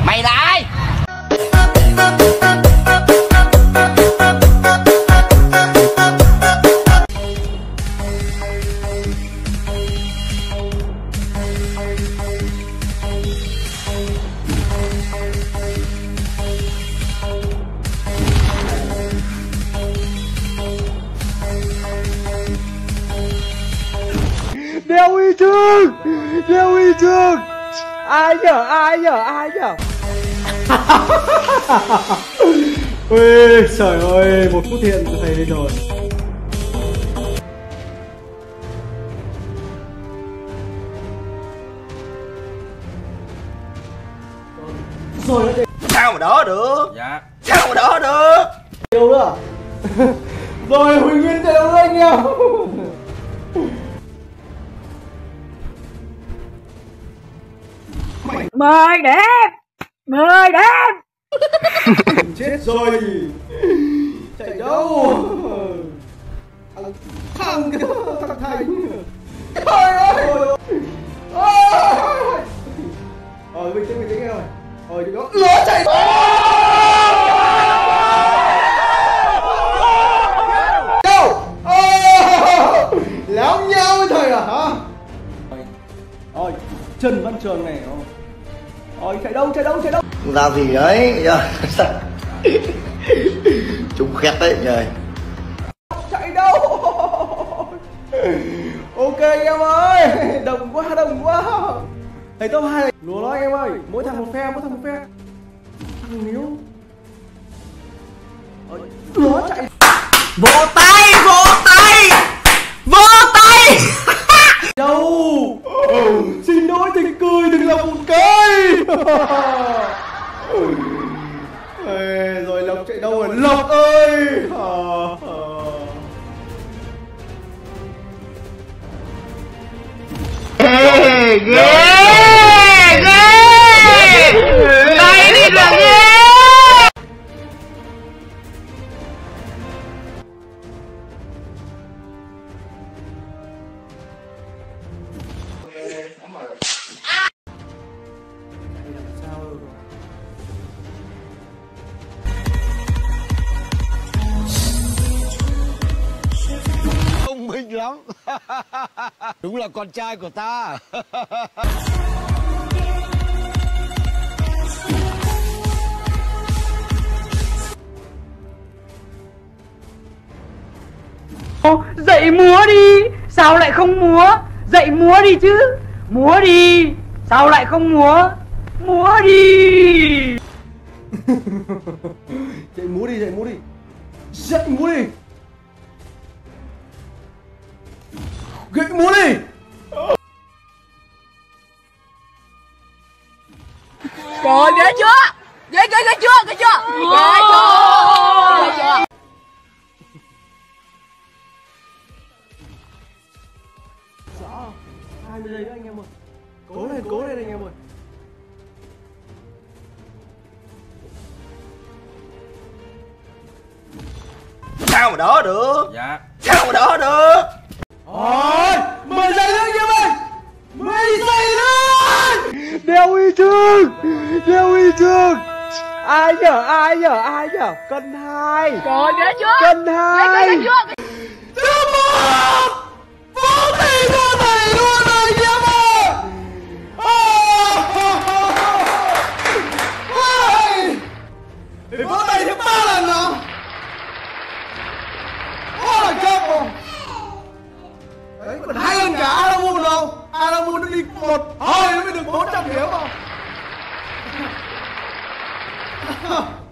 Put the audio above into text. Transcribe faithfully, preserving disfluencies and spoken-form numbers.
Mày là ai? Đeo huy chương, đeo huy chương. Ai nhở, ai nhở, ai nhở. Ôi trời ơi, một phút thiện thầy đây rồi. Rồi đấy. Sao mà đỡ được? Dạ. Sao mà đỡ được? Đâu nữa? Rồi Huỳnh Nguyên chạy đâu nữa anh em? Mời đẹp, mời đẹp. Chết rồi. Chạy đâu? Thằng kia, thằng Thành. Trời ơi. Ờ, bình tĩnh, bình tĩnh em ơi. Ờ, đừng có lửa chạy. Đâu? Léo nhau với thầy à hả? Ôi, Trần Văn Trường này. Ôi, chạy đâu, chạy đâu, chạy đâu? Làm gì đấy? Trúng khét đấy trời. Chạy đâu? Ok anh em ơi, đồng quá, đồng quá. Thầy top hai này, lùa nó anh em ơi, mỗi thằng một phe, mỗi thằng một phe. Thằng Níu. Nó chạy. Vỗ tay, vỗ tay, vỗ tay. Đâu? Xin lỗi thì cười, đừng làm một cây. Ê, rồi Lộc chạy đâu rồi? Lộc ơi. Ghê, ghê, ghê. Đây đi là ghê. Thông minh lắm. Đúng là con trai của ta. Dậy múa đi, sao lại không múa? Dậy múa đi chứ, múa đi, sao lại không múa? Múa đi. Dậy múa đi, dậy múa đi. Dậy múa đi. Gậy múa đi. Trời ghê chưa? Ghê ghê ghê chưa? Ghê chưa? Ghê chưa? Ghê chưa? Rõ. hai mươi giây nữa anh em ơi. Cố lên, cố lên anh em ơi. Sao mà đỡ được? Dạ. Sao mà đỡ được? Ôi, mười giây nữa anh em ơi. mười giây nữa. Đeo huy chương, đeo huy chương. Ai nhở, ai nhở, ai nhở. Cân hai. Trời ghê chưa? Cân hai. Ghê ghê chưa? Thứ một. Vô thầy, vô thầy luôn rồi anh em ơi. Để vỗ tay thêm ba lần nào. Ô là chết rồi. Đấy, còn hai lần cả Alamun đâu. Alamun nó đi một hồi nó mới được bốn trăm điểm không.